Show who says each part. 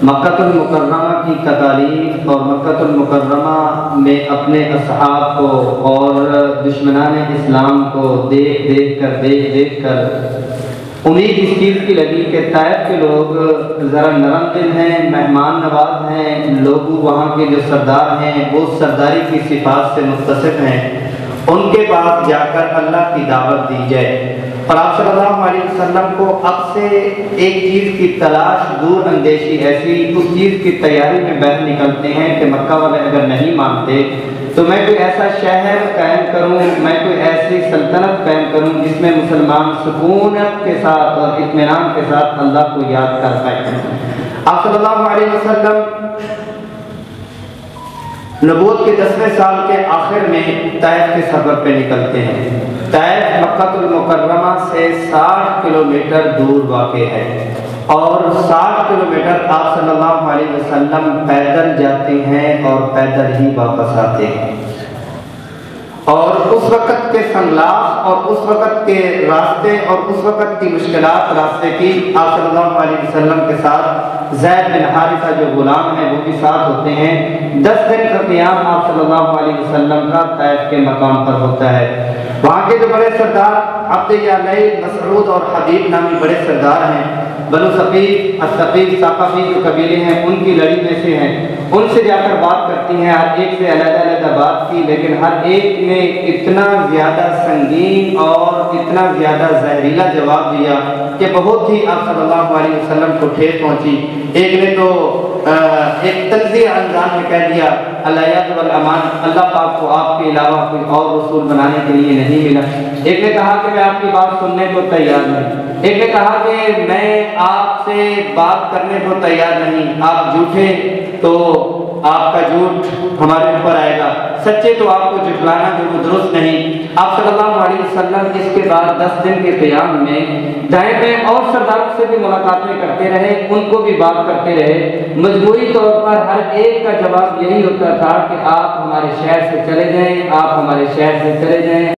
Speaker 1: मक्कातुल मुकर्रमा की तकालीफ और मक्कातुल मुकर्रमा में अपने असहाब को और दुश्मनान इस्लाम को देख देख कर उम्मीद इस चीज़ की लगी कि ताइफ के लोग ज़रा नरम दिल हैं, मेहमान नवाज हैं, लोग वहाँ के जो सरदार हैं वो सरदारी की सिफात से मुत्तसिफ हैं, उनके पास जाकर अल्लाह की दावत दी जाए। और आप सल्लल्लाहु अलैहि वसल्लम को अब से एक चीज़ की तलाश, दूर अंदेशी ऐसी, उस चीज़ की तैयारी में बहर निकलते हैं कि मक्का वाले अगर नहीं मानते तो मैं कोई ऐसा शहर कायम करूं, मैं कोई ऐसी सल्तनत कायम करूं जिसमें मुसलमान सुकूनत के साथ और इत्मीनान के साथ अल्लाह को याद कर पाए। आप सल्लल्लाहु अलैहि वसल्लम नबूवत के 10वें साल के आखिर में ताइफ के सफर पे निकलते हैं। ताइफ मक्कातुल मुकर्रमा से 60 किलोमीटर दूर वाक़ है और 60 किलोमीटर आप सल्लल्लाहु अलैहि वसल्लम पैदल जाते हैं और पैदल ही वापस आते हैं। और उस वक़्त के संगलास और उस वक़्त के रास्ते और उस वक़्त की मुश्किलात रास्ते की आप सल्लल्लाहु अलैहि वसल्लम के साथ ज़ैद बिन हारिसा जो गुलाम हैं वो भी साथ होते हैं। 10 दिन का क़ियाम आप सल्लल्लाहु अलैहि वसल्लम का ताइफ के मकाम पर होता है। वहाँ के जो बड़े सरदार अब्द यालैल, मसऊद और हबीब नामी बड़े सरदार हैं, बनु सक़ीफ़, अस-सक़ीफ़, सक़ाफ़ी जो कबीले हैं उनकी लड़ी में से हैं, उनसे जाकर बात करती हैं। हर एक से अलग-अलग बात की, लेकिन हर एक ने इतना ज़्यादा संगीन और इतना ज़्यादा जहरीला जवाब दिया कि बहुत ही आप सल्लल्लाहु अलैहि वसल्लम को ठेस पहुँची। एक ने तो एक तंज़ीह अंदाज़ में कह दिया, अल-हयात वल अमान, अल्लाह पाक को आपके अलावा कोई और रसूल बनाने के लिए नहीं मिला। एक ने कहा कि मैं आपकी बात सुनने को तैयार नहीं। एक ने कहा कि मैं आपसे बात करने को तैयार नहीं, आप झूठे तो आपका झूठ हमारे ऊपर आएगा, सच्चे तो आपको झुठलाना जो दुरुस्त नहीं। आप सल्लल्लाहु अलैहि वसल्लम इसके बाद 10 दिन के क़ियाम में दाएं बाएं और सरदारों से भी मुलाकातें करते रहे, उनको भी बात करते रहे। मजबूरी तौर पर हर एक का जवाब यही होता था कि आप हमारे शहर से चले जाएं, आप हमारे शहर से चले जाएं।